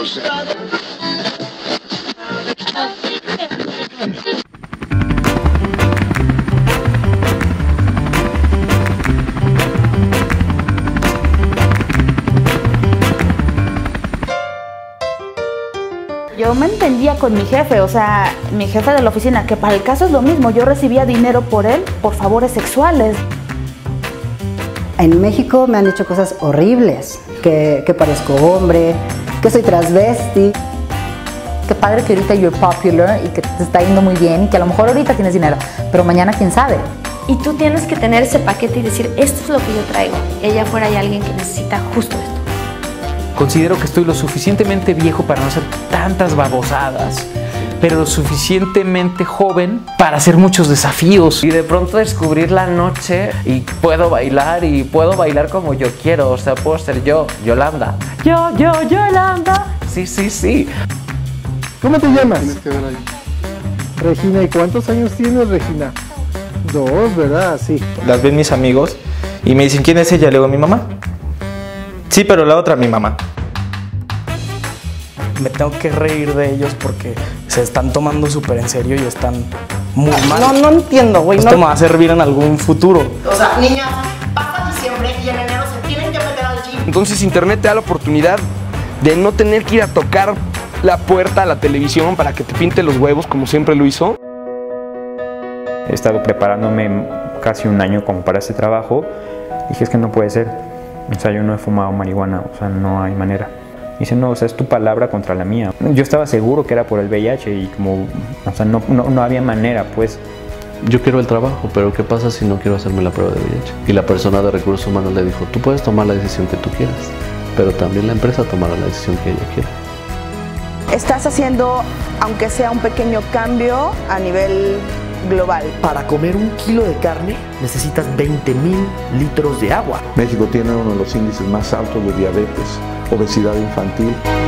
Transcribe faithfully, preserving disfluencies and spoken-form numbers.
Yo me entendía con mi jefe, o sea, mi jefe de la oficina, que para el caso es lo mismo, yo recibía dinero por él, por favores sexuales. En México me han hecho cosas horribles, que, que parezco hombre, que soy transvesti. Qué padre que ahorita you're popular y que te está yendo muy bien y que a lo mejor ahorita tienes dinero, pero mañana quién sabe. Y tú tienes que tener ese paquete y decir, esto es lo que yo traigo. Y allá afuera hay alguien que necesita justo esto. Considero que estoy lo suficientemente viejo para no hacer tantas babosadas, pero lo suficientemente joven para hacer muchos desafíos. Y de pronto descubrir la noche y puedo bailar y puedo bailar como yo quiero. O sea, puedo ser yo, Yolanda. Yo, yo, Yolanda. Sí, sí, sí. ¿Cómo te llamas? Tienes que ver ahí. Regina, ¿y cuántos años tienes, Regina? Dos, ¿verdad? Sí. Las ven mis amigos y me dicen, ¿quién es ella? Le digo, mi mamá. Sí, pero la otra, mi mamá. Me tengo que reír de ellos porque se están tomando súper en serio y están muy mal. No, no entiendo, güey. Esto no. me va a servir en algún futuro. O sea, niñas, pasa diciembre y en enero se tienen que meter al gym. Entonces internet te da la oportunidad de no tener que ir a tocar la puerta a la televisión para que te pinte los huevos como siempre lo hizo. He estado preparándome casi un año como para este trabajo y dije, es que no puede ser. O sea, yo no he fumado marihuana, o sea, no hay manera. Dice, no, o sea, es tu palabra contra la mía. Yo estaba seguro que era por el V I H y como, o sea, no, no, no había manera, pues. Yo quiero el trabajo, pero ¿qué pasa si no quiero hacerme la prueba de V I H? Y la persona de recursos humanos le dijo, tú puedes tomar la decisión que tú quieras, pero también la empresa tomará la decisión que ella quiera. Estás haciendo, aunque sea un pequeño cambio a nivel global. Para comer un kilo de carne necesitas veinte mil litros de agua. México tiene uno de los índices más altos de diabetes, obesidad infantil.